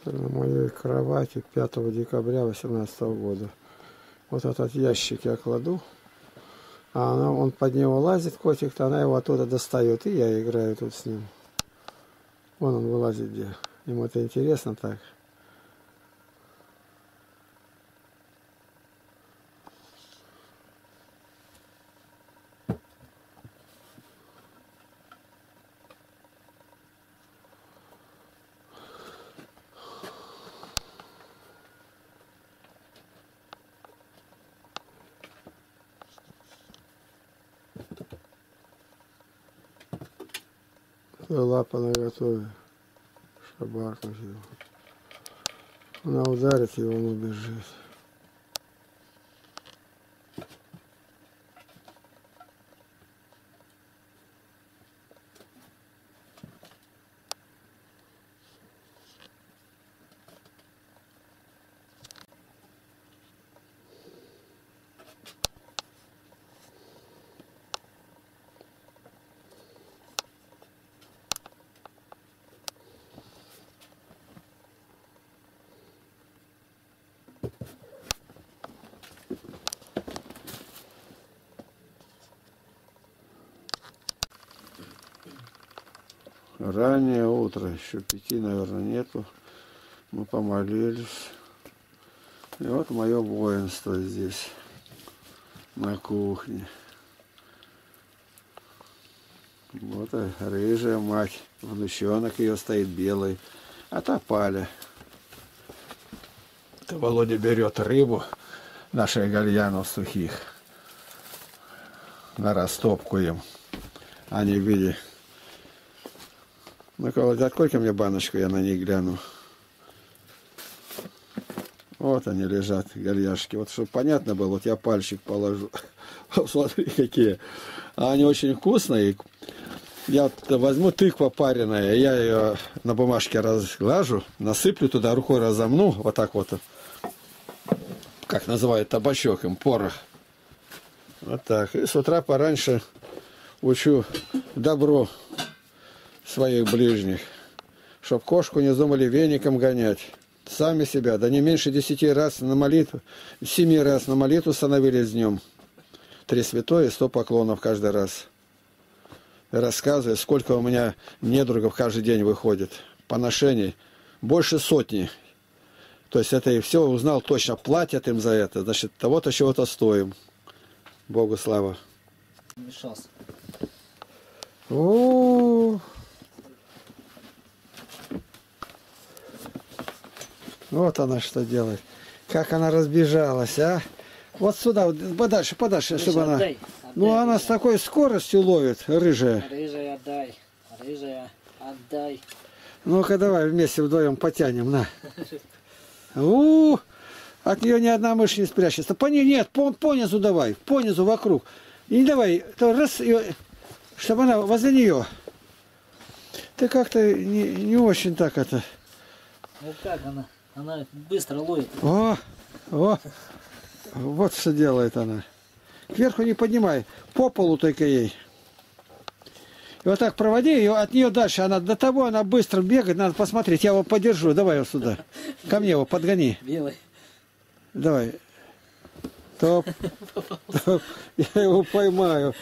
На моей кровати 5 декабря 2018 года. Вот этот ящик я кладу, а он под него лазит, котик-то, она его оттуда достает, и я играю тут с ним. Вон он вылазит где. Ему это интересно так. Лапа наготове. Шабаркнуть его. Она ударит его, он убежит. Раннее утро, еще 5, наверное, нету. Мы помолились. И вот мое воинство здесь, на кухне. Вот рыжая мать, внучонок ее стоит белый. А та Паля. Это Володя берет рыбу наших гальянов сухих. На растопку им. Они в виде... Ну-ка, открой-ка мне баночку, я на них гляну. Вот они лежат, гальяшки. Вот, чтобы понятно было, вот я пальчик положу. Смотри, какие. А они очень вкусные. Я возьму тыква пареная, я ее на бумажке разглажу, насыплю туда, рукой разомну, вот так вот. Как называют табачок им, порох. Вот так. И с утра пораньше учу добро своих ближних, чтоб кошку не думали веником гонять. Сами себя, да не меньше 10 раз на молитву, 7 раз на молитву становились днем. 3 святое, 100 поклонов каждый раз. И рассказываю, сколько у меня недругов каждый день выходит. Поношений больше 100. То есть это и все узнал точно, платят им за это. Значит, того-то чего-то стоим. Богу слава. Мешался. Вот она что делает. Как она разбежалась, а? Вот сюда, вот, подальше, подальше, Рыжая, чтобы она... отдай, Ну, отдай, она рыжая. с такой скоростью ловит, рыжая. Рыжая, отдай. Рыжая, отдай. Ну-ка, давай вместе вдвоем потянем, на. От нее ни одна мышь не спрячется. Нет, понизу давай, понизу вокруг. И не давай, то раз, чтобы она возле нее. Ты как-то не очень так это... Ну как она? Она быстро ловит. Вот что делает она. Кверху не поднимай, по полу только ей. И вот так проводи ее, от нее дальше. Она до того, она быстро бегает, надо посмотреть. Я его подержу, давай его сюда. Ко мне его подгони. Белый. Давай. Топ. Топ. Я его поймаю.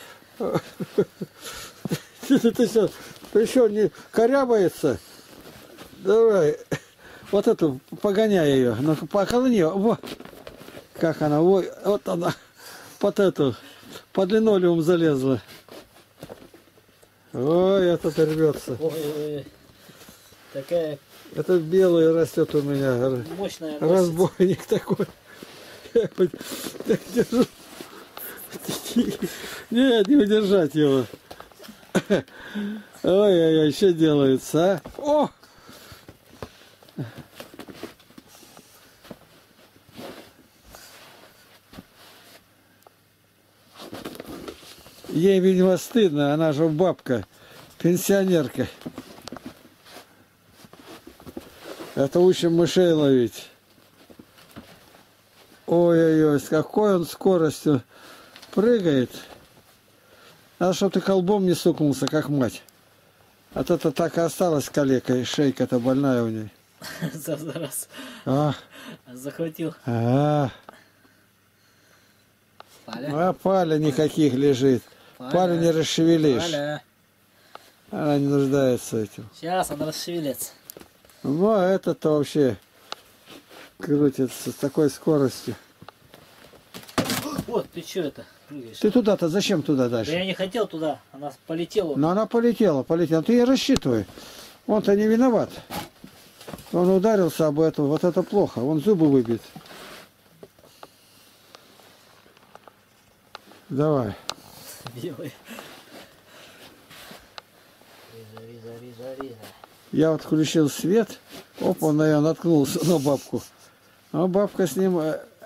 Ты что, еще не корябается? Давай. Вот эту, погоняй ее. Ну-ка, около нее. Во. Как она. Ой, вот она. Под эту. Под линолеум залезла. Ой, этот рвется. Ой. Такая... Это белый растет у меня. Мощная. Разбойник такой. Держу. Нет, не удержать его. Ой-ой-ой, что делается, а? О! Ей, видимо, стыдно, она же бабка, пенсионерка. Это учим мышей ловить. Ой-ой-ой, с какой он скоростью прыгает. Надо, чтобы ты колбом не стукнулся, как мать. А то-то так и осталась калекой, шейка-то больная у ней. За раз А, захватил. а, Паля. Паля никаких лежит. Палю не расшевелишь. Паля. Она не нуждается в этом. Сейчас он расшевелится. Ну, а этот-то вообще крутится с такой скоростью. Вот, ты что это прыгаешь? Ты туда-то зачем туда Да дальше? я не хотел туда, она полетела. Но она полетела. Ты и рассчитывай. Он-то не виноват. Он ударился об эту. Вот это плохо. Он зубы выбит. Давай. Белый. Риза. Я вот включил свет. Оп, он, наверное, наткнулся на бабку. А бабка с ним...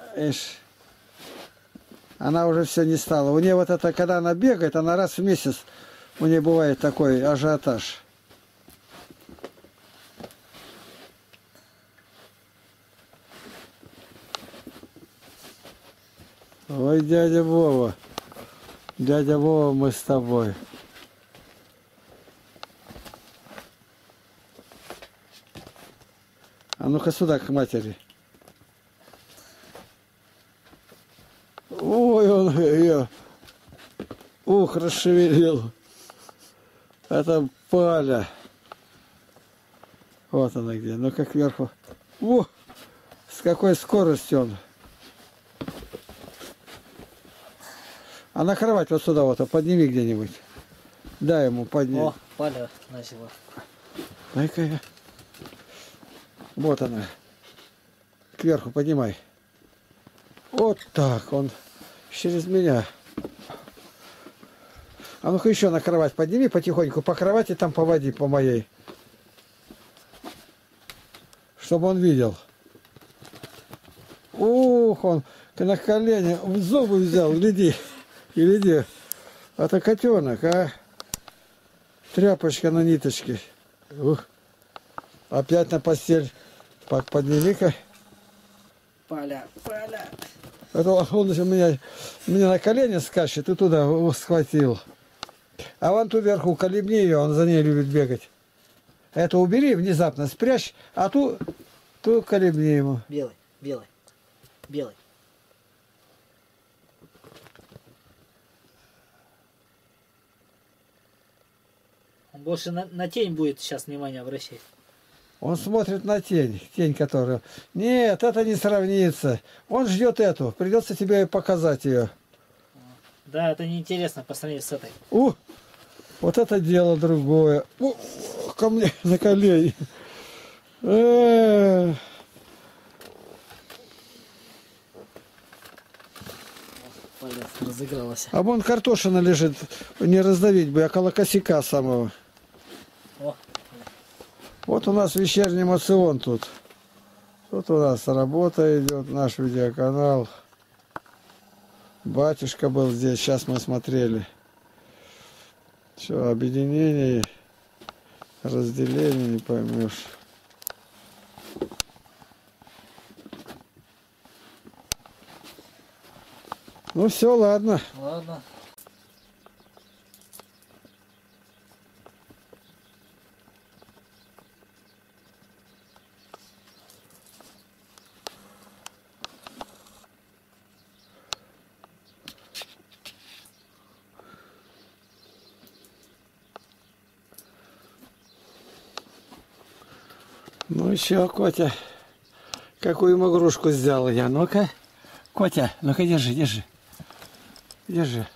она уже все не стала. У нее вот это, когда она бегает, она раз в месяц, у нее бывает такой ажиотаж. Ой, дядя Вова. Дядя Вова, мы с тобой. А ну-ка сюда, к матери. Ой, он ее. Ух, расшевелил. Это Паля. Вот она где. Ну-ка кверху. О, с какой скоростью он. А на кровать вот сюда вот, подними где-нибудь. Дай ему поднять. О, Паля начала. Дай-ка я. Вот она. Кверху поднимай. Вот так он. Через меня. А ну-ка еще на кровать подними потихоньку. По кровати там поводи, по моей. Чтобы он видел. Ух, он на колени зубы взял. Гляди. Гляди. Это котенок, а? Тряпочка на ниточке. Ух. Опять на постель. Подними-ка. Паля. Это он же меня на колени скачет и туда схватил. А вон ту вверху колебни ее, он за ней любит бегать. Это убери внезапно, спрячь, а ту колебни ему. Белый. Он больше на тень будет сейчас внимание обращать. Он смотрит на тень которая... Нет, это не сравнится. Он ждет эту, придется тебе показать ее. Да, это неинтересно по сравнению с этой. Вот это дело другое. Ко мне на колени. Паля разыгралась. А вон картошина лежит, не раздавить бы, около косяка самого. О. Вот у нас вечерний мацион тут. Тут у нас работа идет, наш видеоканал. Батюшка был здесь, сейчас мы смотрели. Все, объединение, разделение, не поймешь. Ну все, ладно. Ладно. Ну еще, Котя, какую ему игрушку сделал я. Ну-ка, Котя, ну-ка держи. Держи.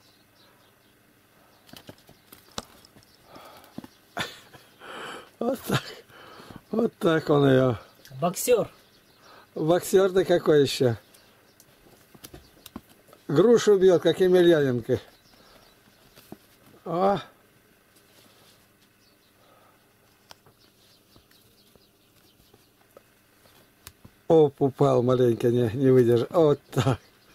Вот так он ее. Боксер. Боксер-то какой еще? Грушу бьет, как Емельяненко. Оп, упал маленько, не выдержал. Вот так.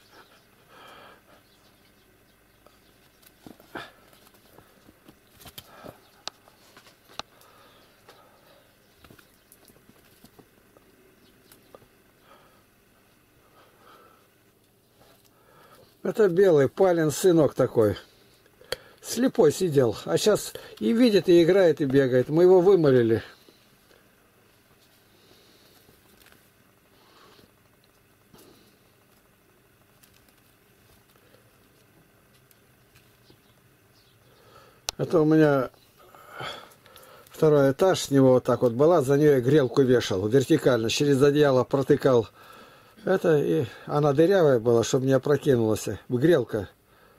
Это белый Палин сынок такой. Слепой сидел. А сейчас и видит, и играет, и бегает. Мы его вымолили. Это у меня второй этаж, с него вот так вот была, за нее грелку вешал вертикально, через одеяло протыкал. Это и она дырявая была, чтобы не опрокинулась. Грелка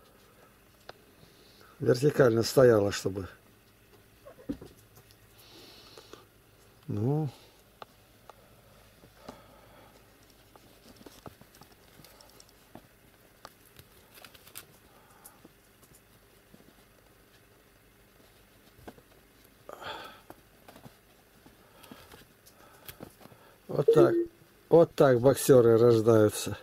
вертикально стояла, чтобы. Ну. Вот так. Вот так боксеры рождаются.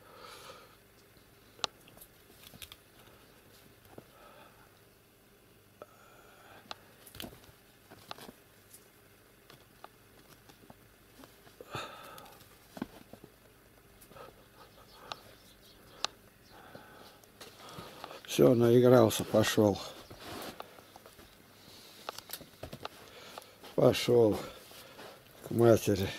Все, наигрался, пошел. Пошел к матери.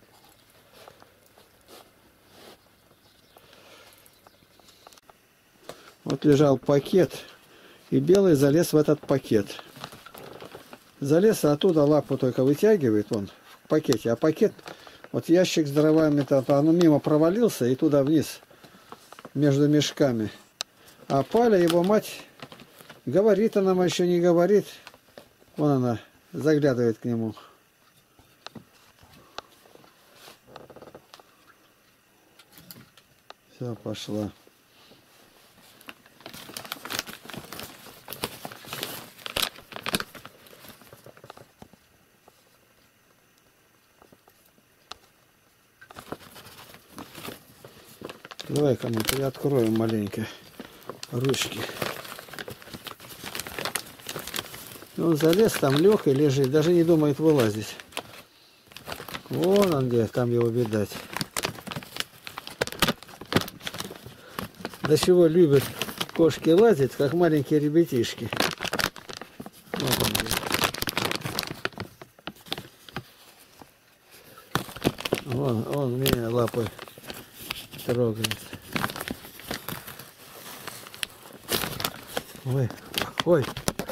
Вот лежал пакет, и белый залез в этот пакет. Залез, а оттуда лапу только вытягивает он в пакете. А пакет, вот ящик с дровами-то, оно мимо провалился и туда вниз, между мешками. А Паля, его мать, говорит, она еще не говорит. Вон она заглядывает к нему. Все, пошла. Давай-ка мы приоткроем маленько ручки. Он залез, там лег и лежит, даже не думает вылазить. Вон он где, там его видать. До чего любят кошки лазить, как маленькие ребятишки. Вот он где. Он меня лапой трогает. Ой, ой.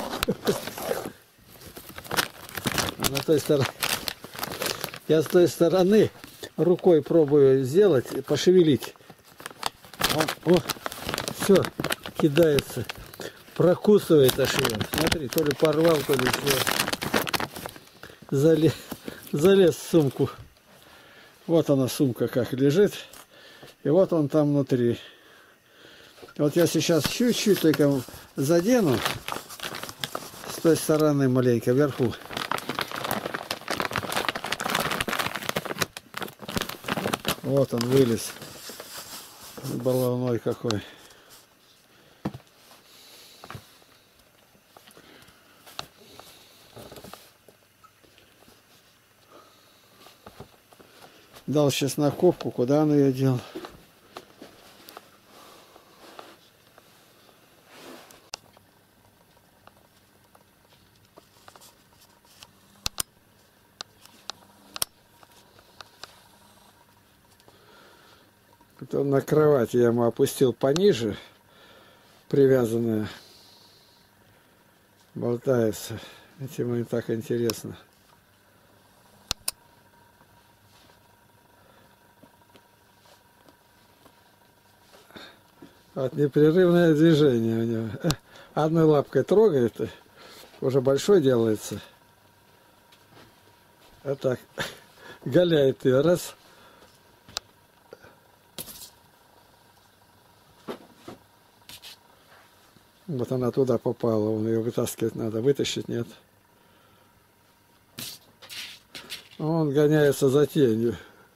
На той стороне. Я с той стороны рукой пробую сделать, пошевелить. О, все, кидается. Прокусывает аж его. Смотри, то ли порвал, то ли что. Залез в сумку. Вот она, сумка как лежит. И вот он там внутри. Вот я сейчас чуть-чуть только задену. С той стороны маленько, вверху. Вот он вылез. Баловной какой. Дал чесноковку, куда он ее дел? Это на кровати я ему опустил пониже, привязанная, болтается. Этим ему так интересно. Вот непрерывное движение у него. Одной лапкой трогает, уже большой делается. А так, голяет ее, раз. Вот она туда попала, он ее вытаскивать надо, вытащить нет. Он гоняется за тенью.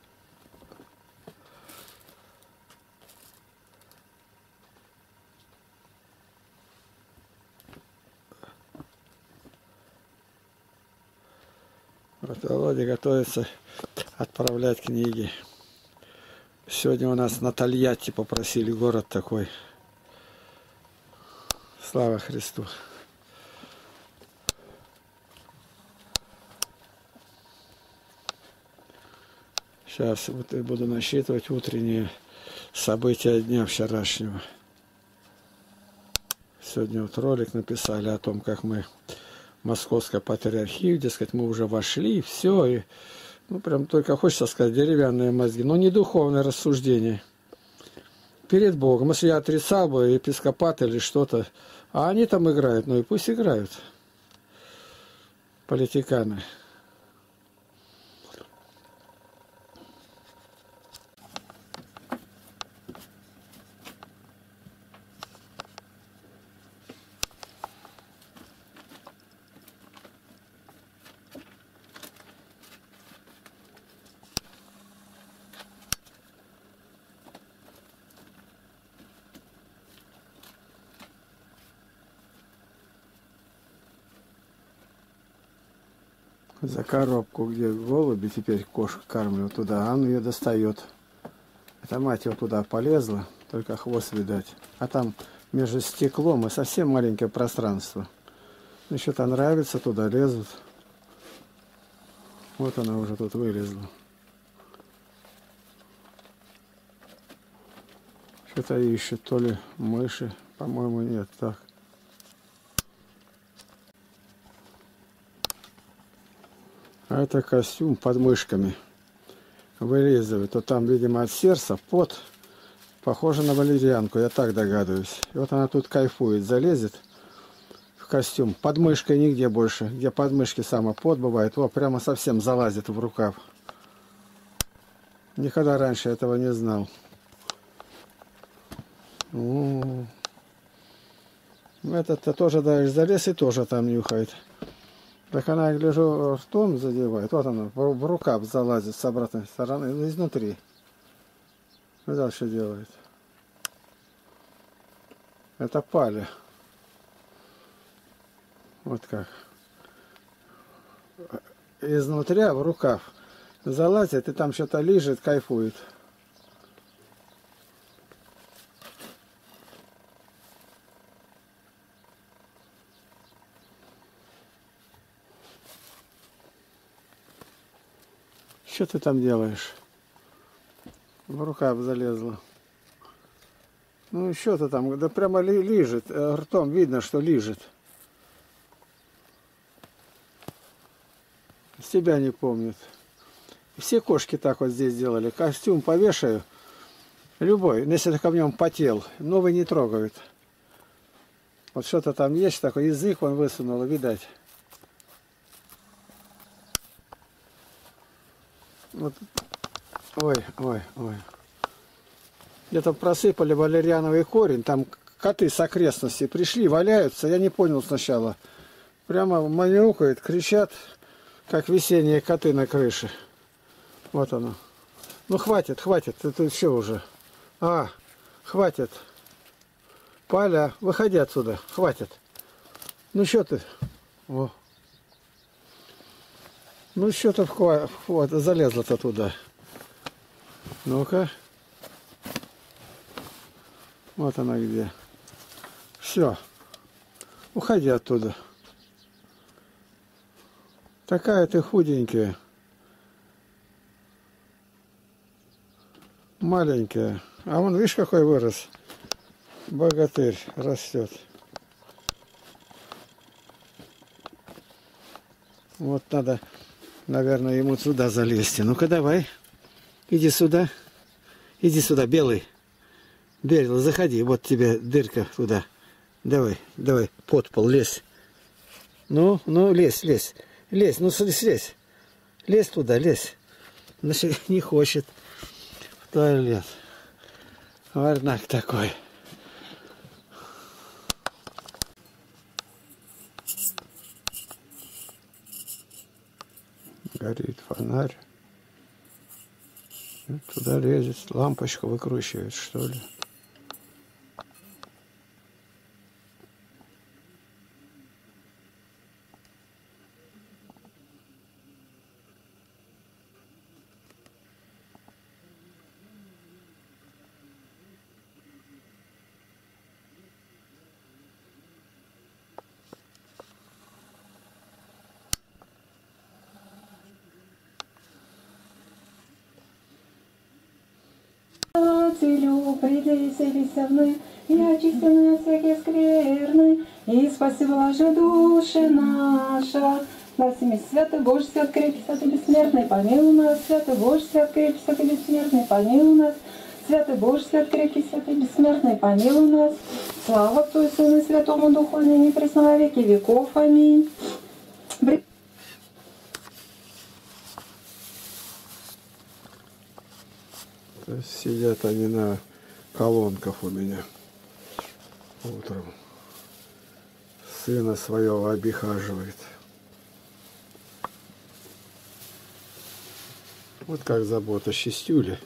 Вот Володя готовится отправлять книги. Сегодня у нас на Тольятти попросили, город такой. Слава Христу. Сейчас вот я буду насчитывать утренние события дня вчерашнего. Сегодня вот ролик написали о том, как мы Московская патриархия, дескать, мы уже вошли, все, и ну прям только хочется сказать деревянные мозги, но не духовное рассуждение. Перед Богом, если я отрицал бы епископат или что-то, а они там играют, ну и пусть играют, политиканы. За коробку, где голуби теперь кошку кормлю, туда, он ее достает. Эта мать его туда полезла, только хвост видать. А там между стеклом и совсем маленькое пространство. Ну, что-то нравится, туда лезут. Вот она уже тут вылезла. Что-то ищет, то ли мыши, по-моему, нет, так. А это костюм под мышками вылизывает. То там, видимо, от сердца пот. Похоже на валерьянку, я так догадываюсь. И вот она тут кайфует, залезет в костюм. Под мышкой нигде больше. Где под мышкой самый пот бывает. Вот прямо совсем залазит в рукав. Никогда раньше этого не знал. Этот-то тоже даешь залез и тоже там нюхает. Так она, я гляжу, ртом задевает. Вот она, в рукав залазит с обратной стороны, изнутри. И дальше делает. Это паля. Вот как. Изнутри в рукав залазит и там что-то лижет, кайфует. Что ты там делаешь? В рукав залезла. Ну что-то там, да прямо лижет, ртом видно, что лижет. Себя не помнит. Все кошки так вот здесь делали. Костюм повешаю, любой, если только в нем потел, новый не трогают. Вот что-то там есть такой, язык он высунул, видать. Вот. Ой, ой, ой. Где-то просыпали валериановый корень, там коты с окрестностей пришли, валяются, я не понял сначала. Прямо манюкают, кричат, как весенние коты на крыше. Вот оно. Ну хватит, хватит, это все уже. А, хватит. Паля, выходи отсюда, хватит. Ну что ты? О. Ну что-то вот, залезла-то туда. Ну-ка. Вот она где. Все. Уходи оттуда. Такая ты худенькая. Маленькая. А вон, видишь, какой вырос. Богатырь растет. Вот надо, наверное, ему сюда залезть. Ну-ка, давай. Иди сюда. Иди сюда, белый. Белый, заходи. Вот тебе дырка туда. Давай, давай, под пол, лезь. Ну, лезь, лезь. Лезь, ну слезь. Лезь туда, лезь. Значит, не хочет в туалет. Варнак такой. Горит фонарь. Туда лезет, лампочку выкручивает, что ли. Целю пределися весовны, и очищены от всяких скверны, и спаси блаже души наша. Гласими: святый Боже, свят крепкий, святый бессмертный, помилуй нас. Святый Боже, свят крепкий, святый бессмертный, помилуй нас. Святый Боже, свят крепкий, святый бессмертный, помилуй нас. Слава Отцу и Сыну и Святому Духу, ныне и присно во веки веков. Аминь. Сидят они на колонках у меня утром. Сына своего обихаживает. Вот как забота Чистюли.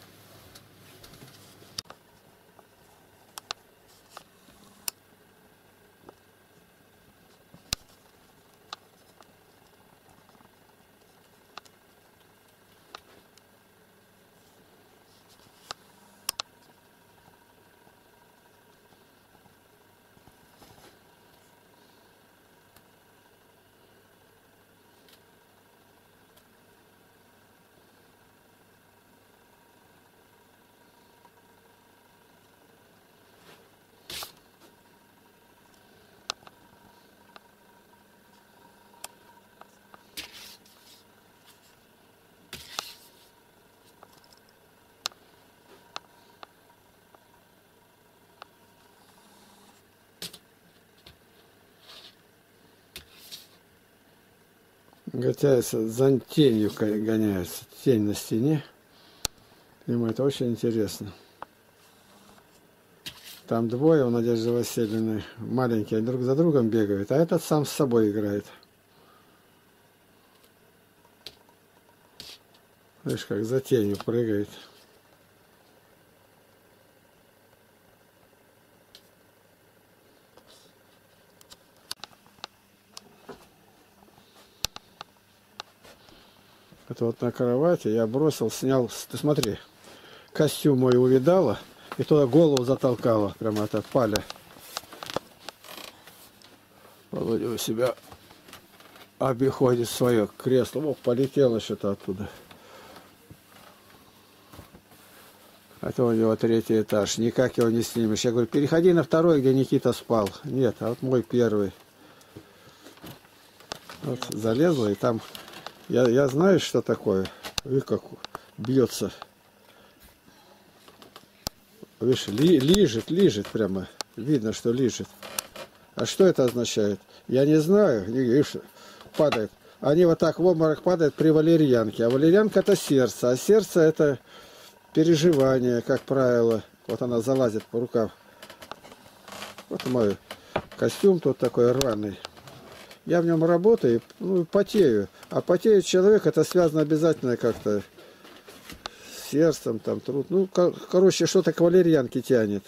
Готяется, за тенью гоняется, тень на стене. Ему это очень интересно. Там двое у Надежды Васильевны, маленькие, друг за другом бегают, а этот сам с собой играет. Видишь, как за тенью прыгает. Это вот на кровати я бросил, снял, ты смотри, костюм мой увидала и туда голову затолкала, прямо это паля. Володя у себя обиходит свое кресло, о, полетело что-то оттуда. Это у него 3-й этаж, никак его не снимешь. Я говорю, переходи на 2-й, где Никита спал. Нет, а вот мой 1-й. Вот залезла и там... Я знаю, что такое. Видишь, как бьется. Видишь, лижет прямо. Видно, что лижет. А что это означает? Я не знаю. Видишь, падает. Они вот так в обморок падают при валерьянке. А валерьянка это сердце. А сердце это переживание, как правило. Вот она залазит по рукав. Вот мой костюм тут такой рваный. Я в нем работаю, ну, потею. А потеет человек, это связано обязательно как-то с сердцем, там, труд. Ну, короче, что-то к валерьянке тянет.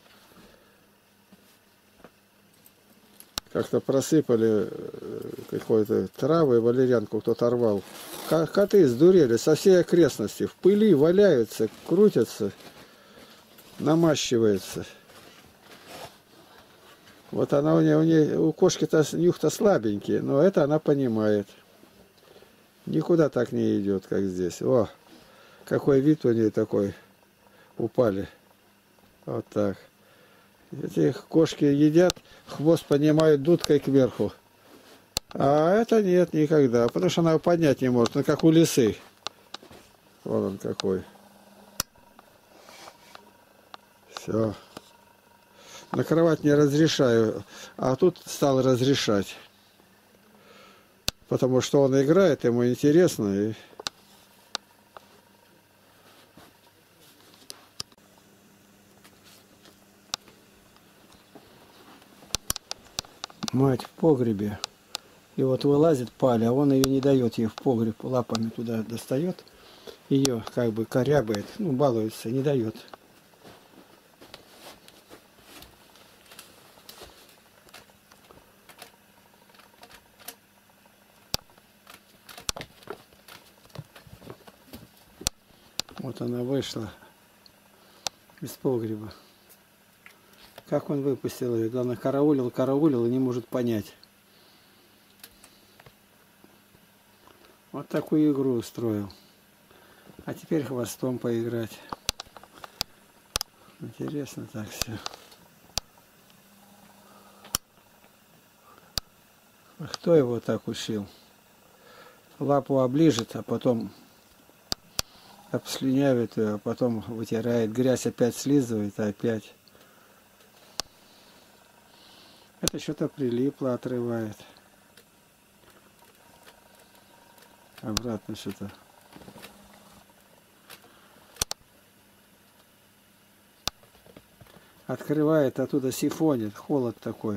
Как-то просыпали какой-то травы, валерьянку кто-то рвал. Коты сдурели со всей окрестности. В пыли валяются, крутятся, намащиваются. Вот она у кошки-то нюх-то слабенький, но это она понимает. Никуда так не идет, как здесь. О, какой вид у нее такой. Упали. Вот так. Эти кошки едят, хвост поднимают дудкой кверху. А это нет никогда, потому что она его поднять не может. Ну, как у лисы. Вот он какой. Все. На кровать не разрешаю, а тут стал разрешать. Потому что он играет, ему интересно. И... Мать в погребе. И вот вылазит Паля, а он ее не дает, ей в погреб лапами туда достает. Ее как бы корябает, ну балуется, не дает. Вот она вышла из погреба. Как он выпустил ее? Главное, караулил и не может понять. Вот такую игру устроил. А теперь хвостом поиграть. Интересно так все. А кто его так учил? Лапу оближет, а потом обслюнявит ее, а потом вытирает, грязь опять слизывает, а опять. Это что-то прилипло, отрывает. Обратно что-то. Открывает, оттуда сифонит, холод такой.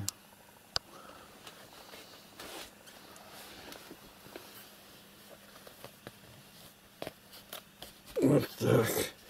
Вот так.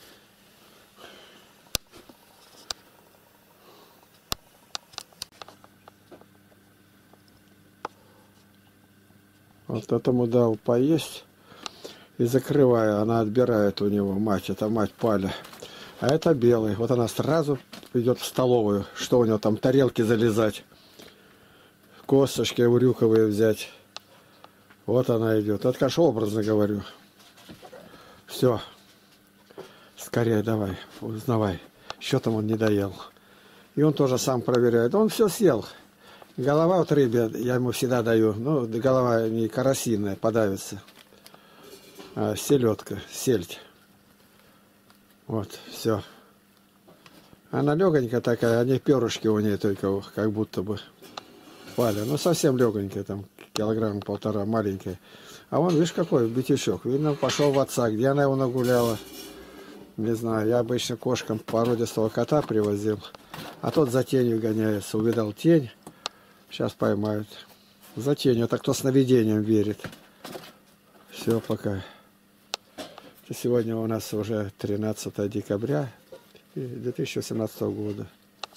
Вот этому дал поесть и закрывая, она отбирает у него, мать, это мать Паля. А это белый. Вот она сразу идет в столовую. Что у него там, тарелки залезать, косточки урюковые взять. Вот она идет. Это, конечно, образно говорю. Все. Скорее давай, узнавай. Что там он не доел. И он тоже сам проверяет. Он все съел. Голова от рыбы я ему всегда даю. Ну, голова не карасиная, подавится. А селедка, сельдь. Вот, все. Она легонькая такая, одни перышки у нее только, как будто бы. Паля. Ну, совсем легонькая, там, килограмм полтора, маленькая. А он, видишь, какой битючок. Видно, пошел в отца. Где она его нагуляла? Не знаю. Я обычно кошкам породистого кота привозил. А тот за тенью гоняется. Увидал тень. Сейчас поймают. За тенью. Это кто сновидением верит. Все, пока. Сегодня у нас уже 13 декабря 2017 года.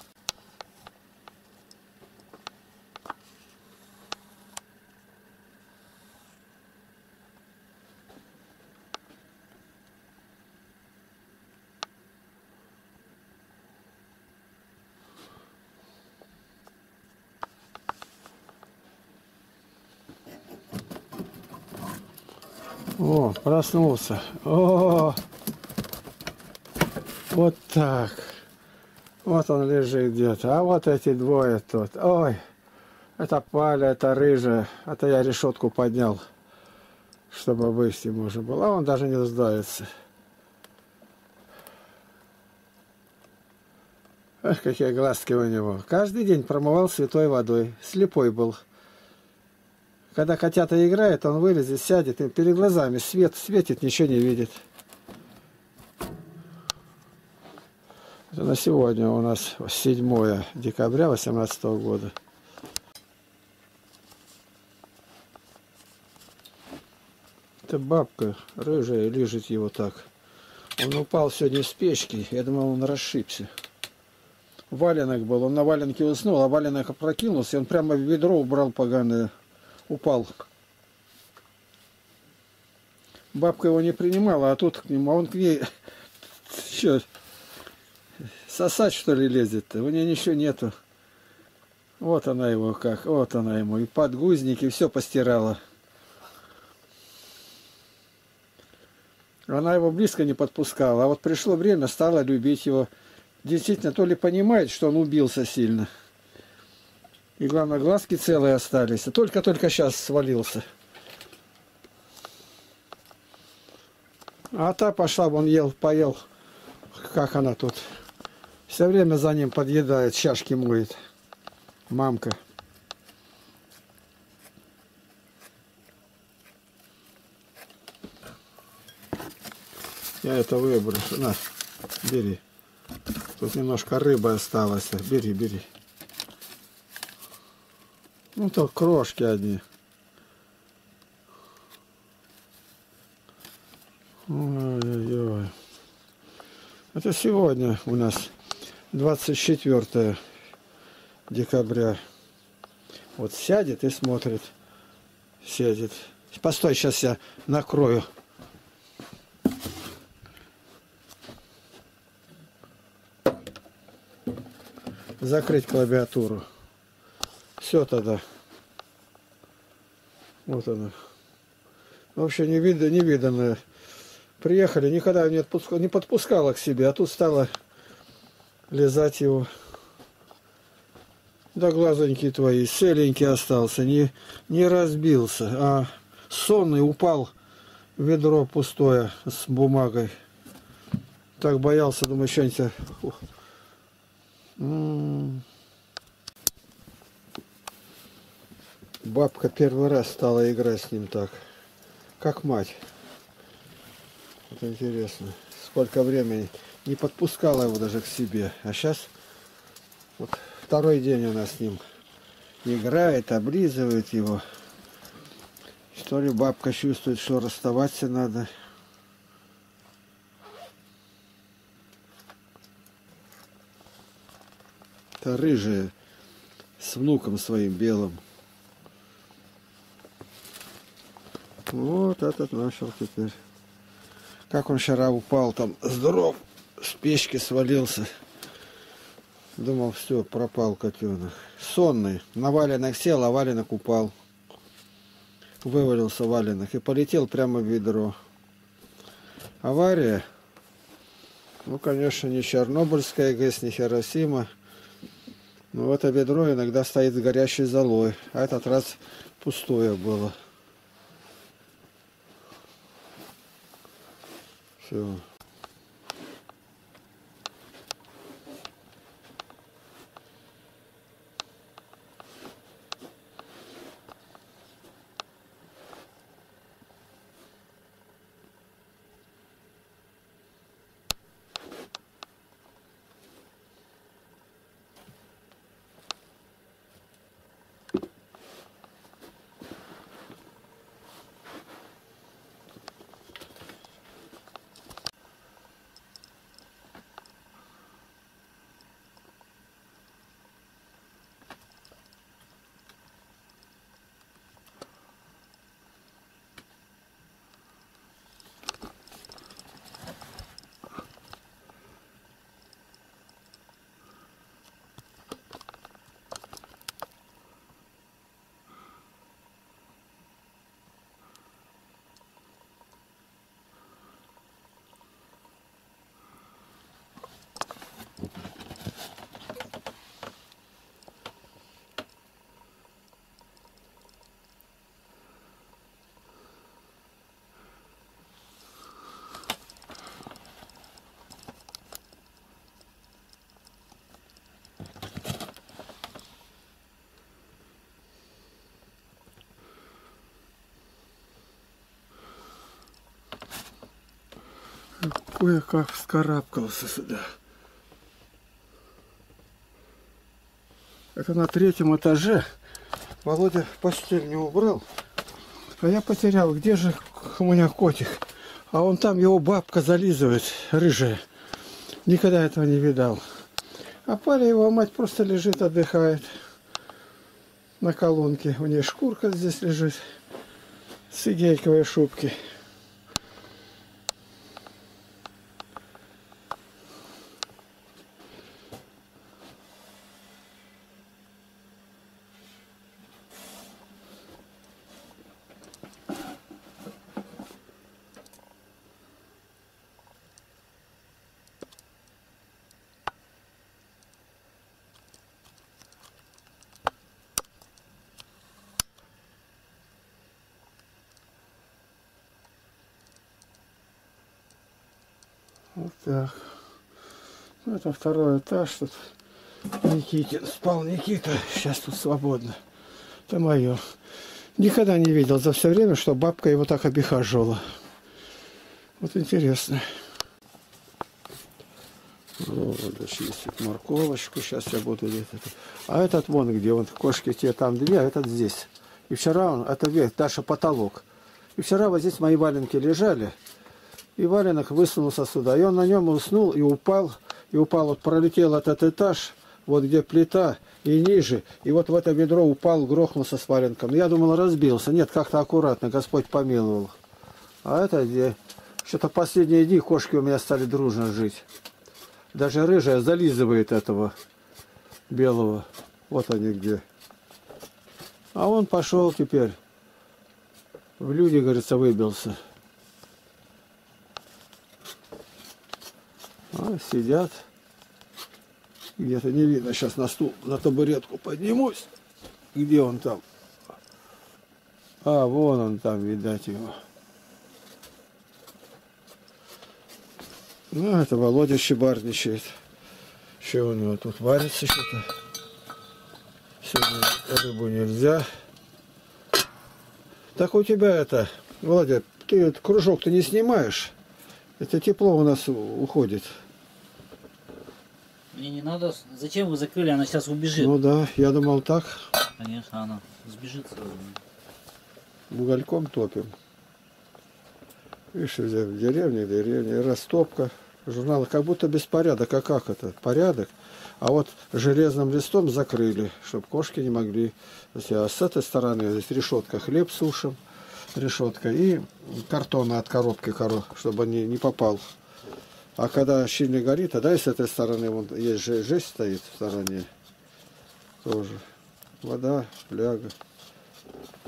О, проснулся. О, вот так. Вот он лежит где-то. А вот эти двое тут. Ой, это Паля, это рыжая. Это я решетку поднял, чтобы выйти можно было. А он даже не сдается. Эх, какие глазки у него. Каждый день промывал святой водой. Слепой был. Когда котята играют, он вылезет, сядет, и перед глазами свет светит, ничего не видит. Это на сегодня у нас 7 декабря 2018 года. Это бабка рыжая лежит его так. Он упал сегодня с печки, я думал, он расшибся. Валенок был, он на валенке уснул, а валенок опрокинулся, и он прямо в ведро убрал поганое. Упал. Бабка его не принимала, а тут к нему, а он к ней что, сосать что ли лезет-то? У нее ничего нету. Вот она его как, вот она ему и подгузники, и все постирала. Она его близко не подпускала, а вот пришло время, стала любить его. Действительно, то ли понимает, что он убился сильно. И главное, глазки целые остались. Только-только сейчас свалился. А та пошла, он ел, поел. Как она тут. Все время за ним подъедает, чашки моет. Мамка. Я это выброшу. На, бери. Тут немножко рыбы осталось. Бери, бери. Ну, то крошки одни. Ой-ой-ой. Это сегодня у нас 24 декабря. Вот сядет и смотрит. Сядет. Постой, сейчас я накрою. Закрыть клавиатуру. Все тогда. Вот она. Вообще невиданная. Приехали, никогда не подпускала к себе, а тут стала лизать его. Да глазоньки твои, целенький остался, не разбился, а сонный упал в ведро пустое с бумагой. Так боялся, думаю, что-нибудь... Бабка первый раз стала играть с ним так, как мать. Вот интересно, сколько времени. Не подпускала его даже к себе. А сейчас вот второй день она с ним играет, облизывает его. Что ли бабка чувствует, что расставаться надо. Это рыжая с внуком своим белым. Вот этот начал теперь. Как он вчера упал там, здоров, с печки свалился. Думал, все, пропал котенок. Сонный. На валенок сел, а валенок упал. Вывалился валенок и полетел прямо в ведро. Авария. Ну, конечно, не Чернобыльская ГЭС, не Хиросима. Но это ведро иногда стоит с горящей золой. А этот раз пустое было. Все. Кое-как вскарабкался сюда. Это на третьем этаже. Володя постель не убрал. А я потерял. Где же у меня котик? А он там, его бабка зализывает, рыжая. Никогда этого не видал. А Паря, его мать, просто лежит, отдыхает. На колонке. У нее шкурка здесь лежит. С игейковой шубки. Вот так. Ну, это второй этаж. Тут Никитин спал. Никита. Сейчас тут свободно. Это мое. Никогда не видел за все время, что бабка его так обихаживала. Вот интересно. Вот, чистит морковочку. Сейчас я буду где-то. А этот вон где. Вон кошки те там две, а этот здесь. И вчера он, это вверх, Даша потолок. И вчера вот здесь мои валенки лежали. И валенок высунулся сюда. И он на нем уснул и упал. И упал, вот пролетел этот этаж, вот где плита, и ниже. И вот в это ведро упал, грохнулся с валенком. Я думал, разбился. Нет, как-то аккуратно, Господь помиловал. А это где? Что-то последние дни кошки у меня стали дружно жить. Даже рыжая зализывает этого белого. Вот они где. А он пошел теперь. В люди, говорится, выбился. А, сидят. Где-то не видно. Сейчас на стул, на табуретку поднимусь. Где он там? А, вон он там, видать его. Ну, это Володя щебарничает. Что у него тут варится что-то? Сегодня рыбу нельзя. Так у тебя это, Володя, ты этот кружок-то не снимаешь? Это тепло у нас уходит. Мне не надо. Зачем вы закрыли? Она сейчас убежит. Ну да, я думал так. Конечно, она сбежит сразу. Угольком топим. Видишь, в деревне, растопка. Журналы как будто беспорядок. А как это? Порядок. А вот железным листом закрыли, чтобы кошки не могли. А с этой стороны здесь решетка, хлеб сушим, решетка и картона от коробки, чтобы он не попал. А когда сильно горит, тогда и с этой стороны, вон есть же жесть стоит в стороне. Тоже. Вода, фляга.